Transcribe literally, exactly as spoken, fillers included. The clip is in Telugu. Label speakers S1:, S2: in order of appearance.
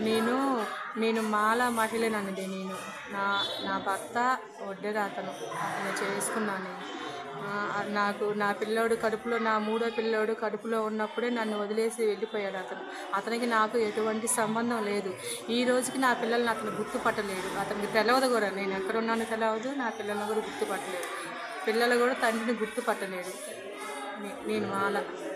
S1: నేను నేను మాల మహిళనండి నేను. నా నా భర్త ఒడ్డెరాతను. అతన్ని చేసుకున్నాను నేను. ఆహ్, నాకు నా పిల్లోడు కడుపులో నా మూడో పిల్లోడు కడుపులో ఉన్నప్పుడే నన్ను వదిలేసి వెళ్ళిపోయాడు అతను. అతనికి నాకు ఎటువంటి సంబంధం లేదు. ఈ రోజుకి నా పిల్లల్ని అతను గుర్తుపట్టలేడు. అతనికి తెలవదు గూడా. నేను ఎక్కడున్నానో తెలవదు. నా పిల్లల్ని గూడా గుర్తుపట్టలేడు. పిల్లలు గూడా తండ్రిని గుర్తుపట్టలేడు. నే నేను మాల.